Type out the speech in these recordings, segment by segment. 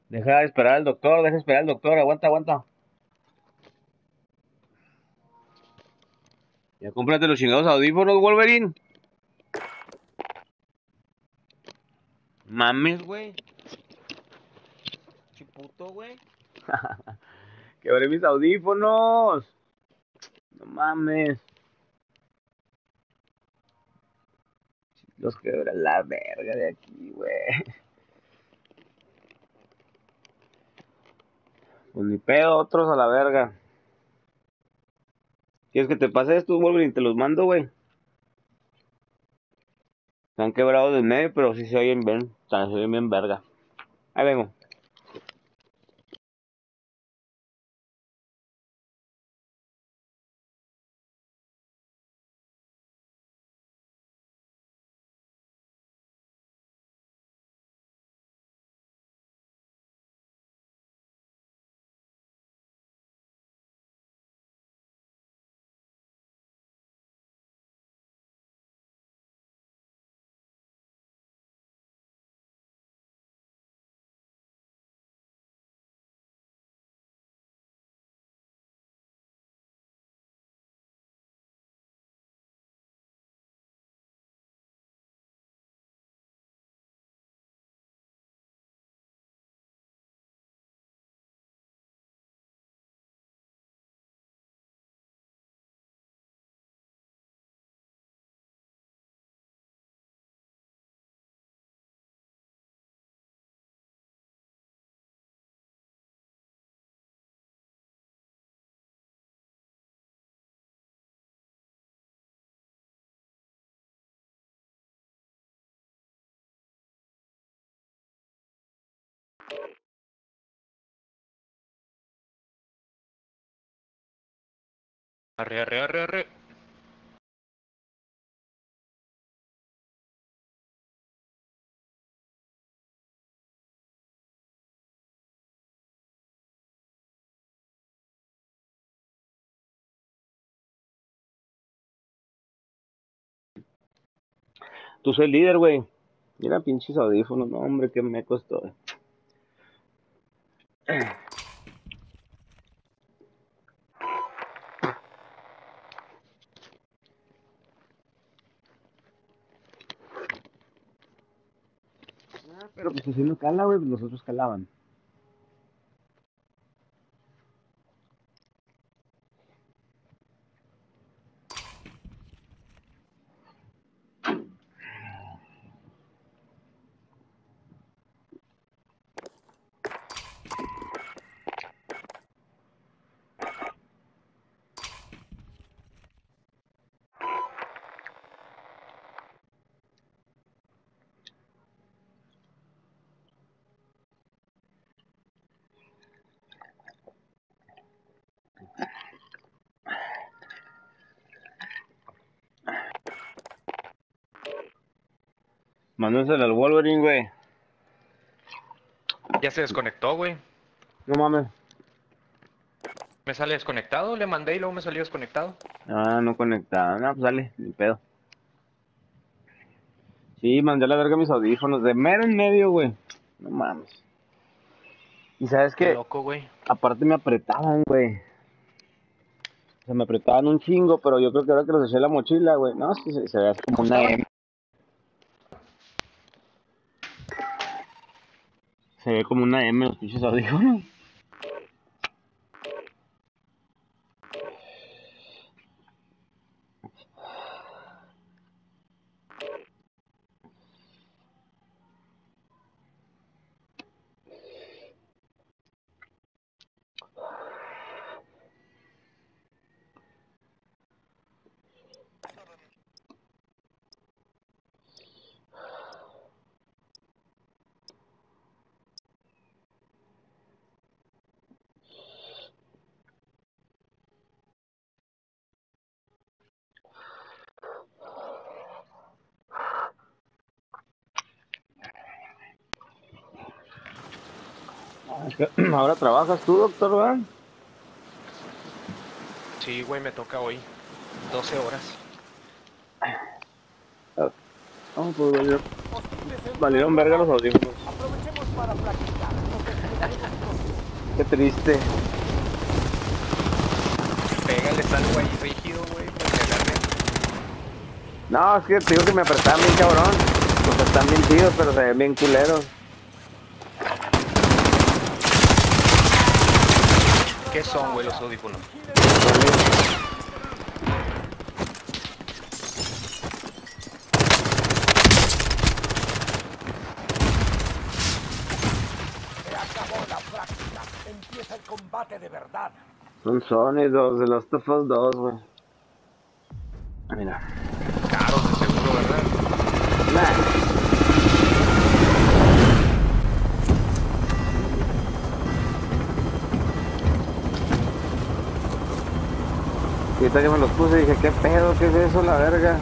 Deja de esperar al doctor, deja de esperar al doctor, aguanta, aguanta. Ya cómprate los chingados audífonos, Wolverine. Mames, güey. Chiputo, güey. Quebré mis audífonos. No mames. Los quebré a la verga de aquí, güey. Pues ni pedo, otros a la verga. ¿Quieres que te pase esto, Wolverine? Te los mando, güey. Están quebrados del medio, pero sí se oyen bien. O sea, se oyen bien verga. Ahí vengo. Arre, arre, arre, arre. Tú soy el líder, güey. Mira, pinches audífonos. No, hombre, qué me costó. Pero pues así no cala, güey. Los otros calaban. Mándaselo al Wolverine, güey. Ya se desconectó, güey. No mames. Me sale desconectado, le mandé y luego me salió desconectado. Ah, no conectado. No, pues dale, ni pedo. Sí, mandé a la verga mis audífonos. De mero en medio, güey. No mames. Y sabes Qué que, loco, güey. aparte me apretaban, güey. O sea, me apretaban un chingo, pero yo creo que ahora que los eché en la mochila, güey. No, es que se ve como una ¿Ajustaban? M. Se ve como una M los pinches audífonos. Ahora trabajas tú, doctor, ¿verdad? Sí, güey, me toca hoy. 12 horas. No, pues valieron, Hostiles en una valieron verga los aeronave. audífonos. Aprovechemos para practicar. Nos Qué triste. Pégales algo ahí rígido, güey, para que agarre. No, es que te digo que me apretaban bien cabrón. Pues están bien chidos, pero se ven bien culeros. ¿Qué son, güey, los audífonos? Se acabó la práctica. Empieza el combate de verdad. Son Sony 2, de Last of Us 2, güey. Mira. Caros, de seguro, ¿verdad? Nah. Y ahorita que me los puse dije, ¿qué pedo? ¿Qué es eso, la verga?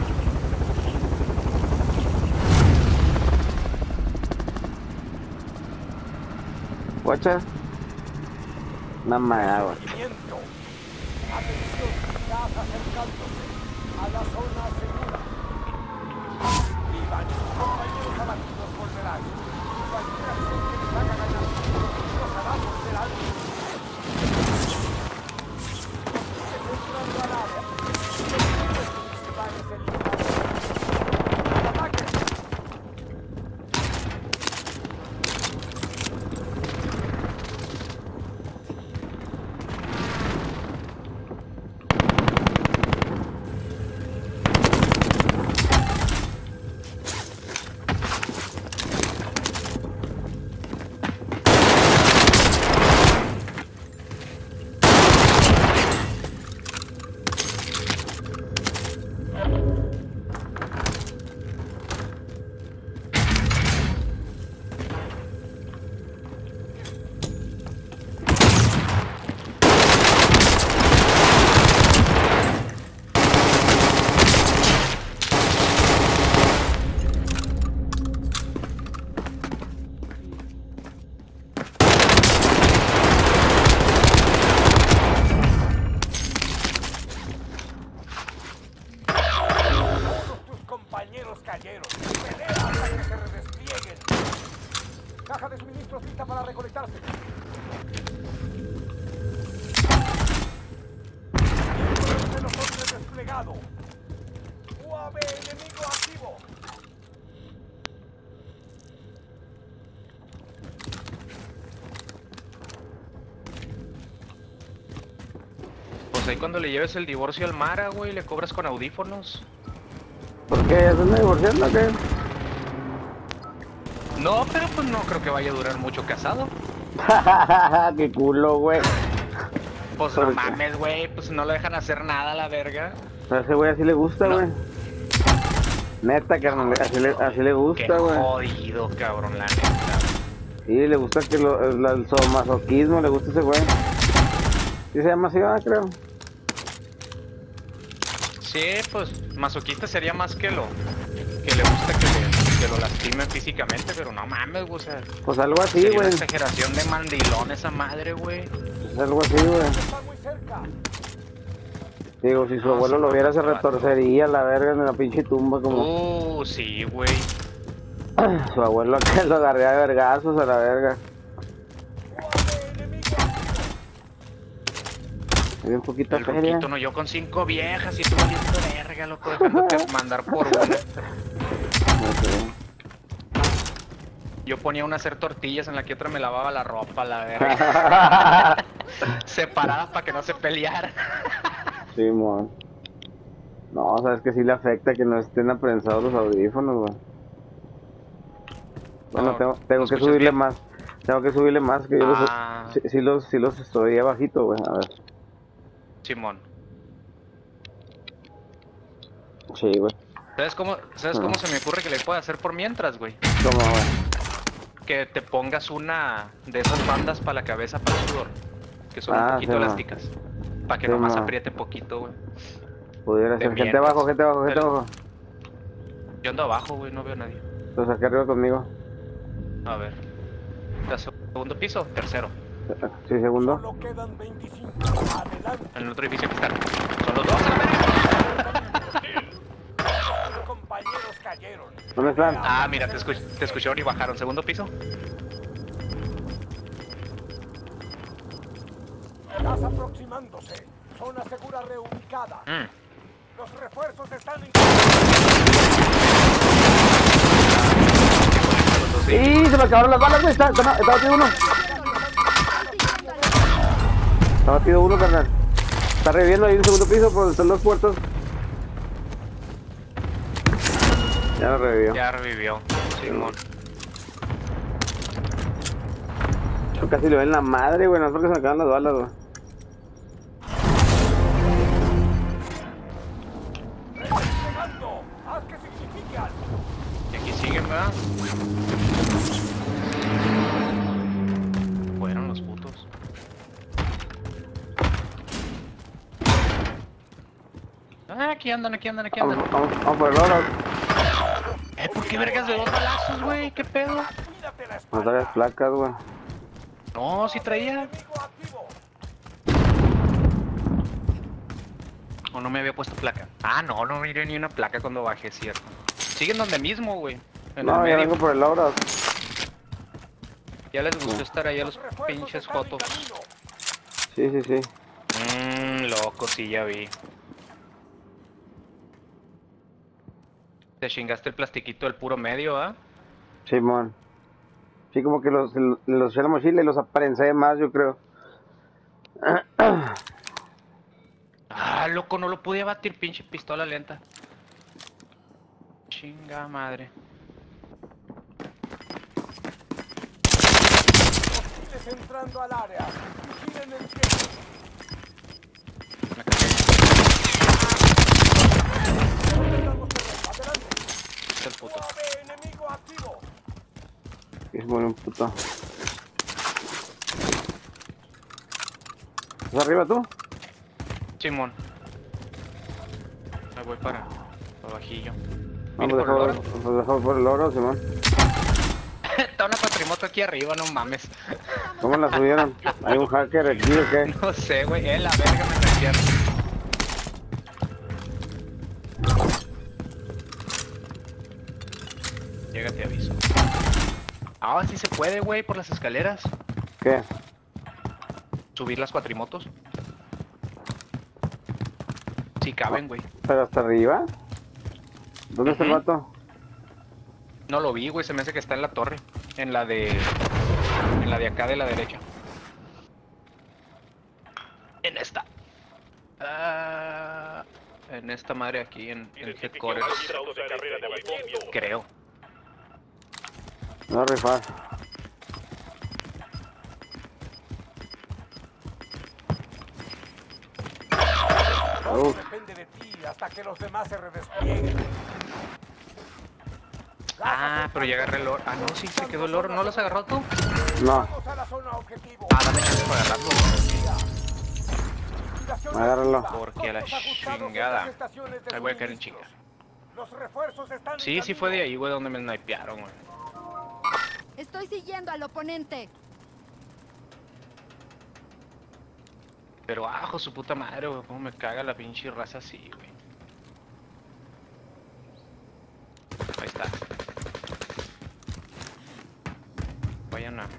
Guacha. Una agua. Movimiento. Atención, estás acercándose a la zona segura. Vivan, sus compañeros abatidos volverán. Cualquier acción que les haga ganar los hará volver algo. Entrando al área. Los principales eliminados. ¡Ataque! Compañeros cayeron. Pelea hasta que se redesplieguen. Caja de suministros lista para recolectarse. De los hombres desplegado. UAV enemigo activo. Pues ahí cuando le lleves el divorcio al Mara, güey, le cobras con audífonos. ¿Por qué? ¿Ya se anda divorciando o qué? No, pero pues no creo que vaya a durar mucho casado. Qué culo, güey. Pues no mames, güey, pues no le dejan hacer nada a la verga. A ese güey así le gusta, No. güey. Neta, carnal, así le Qué gusta, güey. jodido, cabrón, la neta. Sí, le gusta que el somasoquismo, le gusta a ese güey. ¿Sí se llama así, creo? Sí, pues masoquista sería más que le gusta que lo lastimen físicamente, pero no mames, güey, o sea, Pues algo así, sería una güey. exageración de mandilón esa madre, güey. Pues algo así, güey. Está muy cerca. Digo, si su No, abuelo sí, lo viera, se este vato. retorcería la verga en la pinche tumba como... Sí, güey. Su abuelo que lo agarría de vergazos a la verga. UAV enemigo activo. Hay un poquito El feria. Ruquito, no, yo con 5 viejas y tú valiendo verga, loco, dejándote mandar por una. No sé. Yo ponía una a hacer tortillas en la que otra me lavaba la ropa, la verga. Separadas para que no se pelearan. Sí, mon. No, sabes que sí le afecta que no estén aprensados los audífonos, güey. Bueno, No, tengo ¿me que escuchas subirle bien? más. Tengo que subirle más, que yo Ah. sí los estoy bajito, güey. A ver. Simón. Sí, güey. ¿Sabes cómo se me ocurre que le pueda hacer por mientras, güey? ¿Cómo, güey? Que te pongas una de esas bandas para la cabeza para el sudor, que son un poquito sí, ma. elásticas, para que Sí, nomás ma. apriete poquito, güey. Pudiera De ser. Gente mientras. abajo, gente abajo, gente Pero- abajo. Yo ando abajo, güey, no veo a nadie. Los acá arriba conmigo. A ver. ¿Segundo piso? Tercero. Sí, segundo. Solo quedan 25. Adelante. En el otro edificio que están. Son los dos, a la verga. Tus compañeros cayeron. ¿Dónde están? Ah, mira, te escucharon y bajaron. ¿Segundo piso? Gas aproximándose. Zona segura reubicada. Los refuerzos están en... ¡Y se me acabaron las balas, güey! Está batido uno. Está batido uno, carnal. Está reviviendo ahí en el segundo piso por donde están los puertos. Ya lo revivió. Ya revivió, Simón. Yo casi le ven la madre, güey. No es porque se me acaban las balas, güey. Despegando. Haz que signifique algo. Y aquí siguen, ¿verdad? Fueron los putos. Ah, aquí andan. Vamos por el oro. ¿Por qué vergas de dos balazos, güey? ¿Qué pedo? Cuídate la No espalda. traes placas, güey. No, sí traía. Enemigo activo. O no me había puesto placa. Ah, no miré ni una placa cuando bajé, cierto. Siguen donde mismo, güey. En No, el ya medio. vengo por el oro. Ya les gustó estar ahí a los Refuerzos pinches están en jotos. camino. Sí. Loco, sí, ya vi. Te chingaste el plastiquito del puro medio, ¿ah? Simón. Sí, como que los eché la mochila y los aparencé más, yo creo. Ah, loco, no lo podía batir, pinche pistola lenta. Chinga madre. Hostiles entrando al área. Vigilen el cielo. Me cagué. Ordenamos terreno. Adelante. Es el puto. Suave, enemigo activo. Es bueno un puto. ¿Estás arriba tú? Simón. Me voy para abajillo. Vamos, ¿Vine por el oro? dejamos por el oro, Simón. Está una cuatrimoto aquí arriba, no mames. ¿Cómo la subieron? ¿Hay un hacker aquí o qué? No sé, güey. La verga me trajeron. Llega, te aviso. Ah, sí se puede, güey, por las escaleras. ¿Qué? Subir las cuatrimotos. Sí caben, güey. ¿Pero hasta arriba? ¿Dónde está el Ujú. vato? No lo vi, güey. Se me hace que está en la torre. En la de acá de la derecha. En esta. Ah, en esta madre aquí, en headquarters. Creo. No, rifar. Todo depende de ti hasta que los demás se redesplieguen. Ah, pero ya agarré el oro. Ah, no, sí, se quedó el oro. ¿No los agarró tú? No, Vamos a la zona objetivo. Ah, dame chance para agarrarlo. Liquidación agárralo. activa. Porque a la Costos ajustados en chingada. las estaciones de Ahí voy a caer en suministros. chinga. Los refuerzos están en Sí, sí fue de camino. ahí, güey, donde me snipearon, güey. Estoy siguiendo al oponente. Pero ajo su puta madre, güey. Cómo me caga la pinche raza así, güey. Ahí está. Vayan a...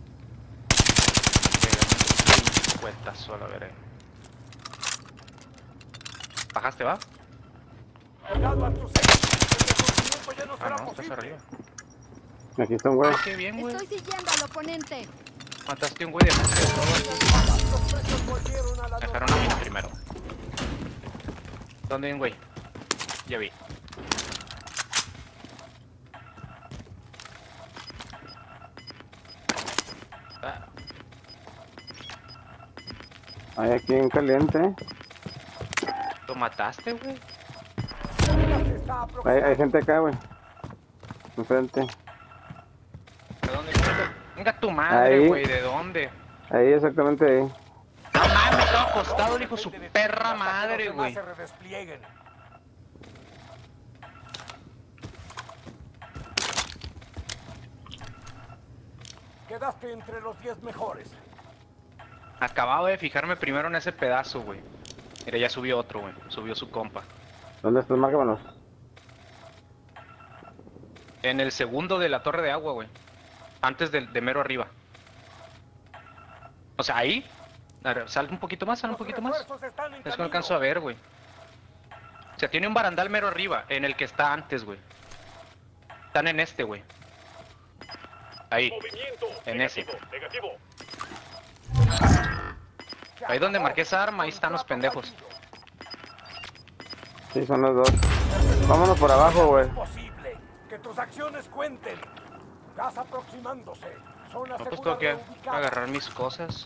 pegarme un cuetazo a la verga. ¿Bajaste, va? Cuidado a tus ejes. El reconocimiento ya no Ah, será no, estás posible. arriba. Aquí está un güey. Ah, qué bien, güey. Estoy siguiendo al oponente. Mataste a un güey de gente de todo. Los precios volvieron a la Dejaron a mí primero. ¿Dónde hay un güey? Ya vi. Ah, Hay aquí en caliente. ¿lo mataste, güey? Se está aproximando. Hay gente acá, güey. Enfrente. ¿De dónde? Venga tu madre, Ahí. güey. ¿De dónde? Ahí, exactamente ahí. No mames, estaba acostado el hijo de su Depende de ti perra hasta que madre, los demás güey. se redesplieguen. Quedaste entre los 10 mejores. Acababa de fijarme primero en ese pedazo, güey. Mira, ya subió otro, güey. Subió su compa. ¿Dónde estás? Márcamelos. En el segundo de la torre de agua, güey. Antes de mero arriba. O sea, ahí. A ver, sal un poquito más, sal un Los poquito más. refuerzos están en Es que no camino. alcanzo a ver, güey. O sea, tiene un barandal mero arriba, en el que está antes, güey. Están en este, güey. Ahí, en ese. Ahí donde marqué esa arma, ahí están los pendejos. Sí, son los dos. Vámonos por abajo, güey. Es posible que tus acciones cuenten. Gas aproximándose. Zona No, pues segura tengo que reubicada. agarrar mis cosas.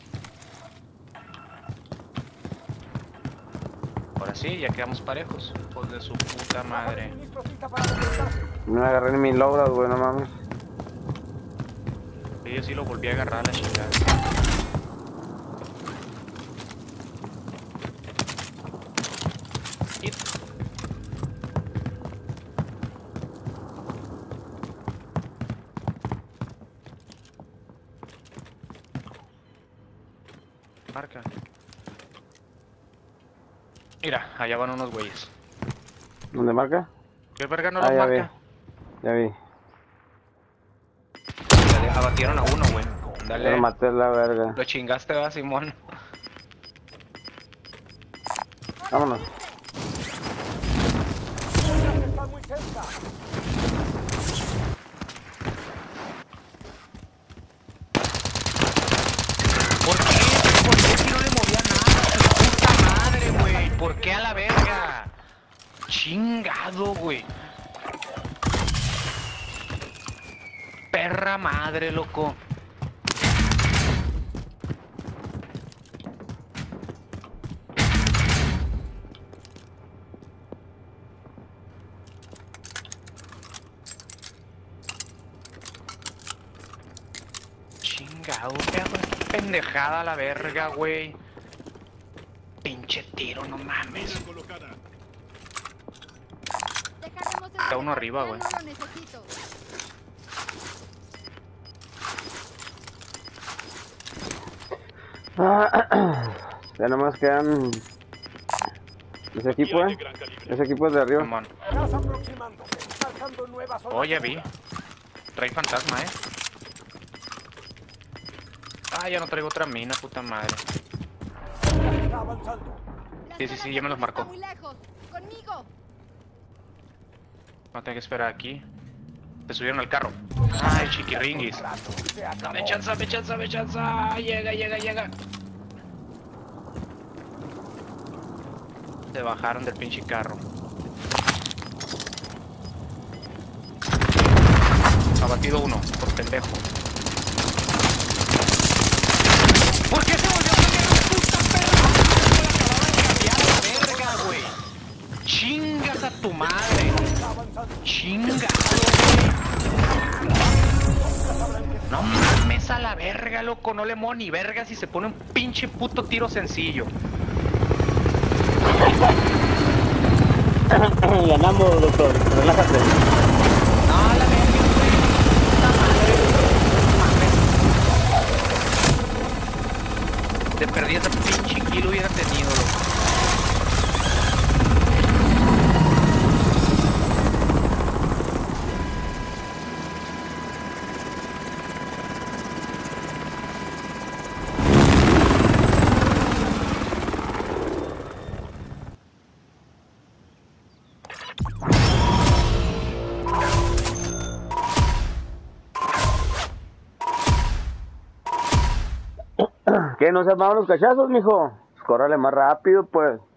Ahora sí, ya quedamos parejos. Hijos de su puta Caja de madre. suministros lista para completarse. No me agarré ni mis logros, güey, no mames. Y yo sí lo volví a agarrar a la chingada. Y- Marca. Mira, allá van unos güeyes. ¿Dónde marca? ¿Qué verga no Ah, los ya vi. marca? Ya vi. Ya abatieron a uno, güey. Ya Dale. lo maté la verga. Lo chingaste, va, Simón. Vámonos. Está muy cerca. ¿Por qué? ¿Por qué si no le movía nada? ¡Puta madre, güey! ¿Por qué a la verga? Chingado, güey. Perra madre, loco. Chingado, perro. Esta pendejada a la verga, güey. Pinche tiro, no mames. Dejaremos Está uno arriba, güey. No lo necesito. Ya nomás quedan... Ese equipo, Ese equipo es de arriba. Simón. Gas aproximándose. Alcanzando nuevas zonas Oh, ya vi. seguras. Trae fantasma, Ah, ya no traigo otra mina, puta madre. Está avanzando. La Sí, sí, zona sí, ya me los segura está marcó. muy lejos. Conmigo. No tengo que esperar aquí. Se subieron al carro. Ay, chiquiringuis. Se acabó. Dame chance, dame chance, dame chance. Llega, llega, llega. Se bajaron del pinche carro. Abatido uno, por pendejo. ¿Por qué se volvió a cambiar la puta perra? Me la acababan de cambiar a la verga, güey. Chingas a tu madre. Está avanzando. Chingado, güey. No mames a la verga, loco. No le muevo ni verga si se pone un pinche puto tiro sencillo. Ganamos, doctor. Relájate. No, la verga, güey. Puta madre, no mames. Te perdí ese pinche kilo hubiera tenido, loco. ¿Qué? ¿No se armaron los cachazos, mijo? Pues córrale más rápido, pues.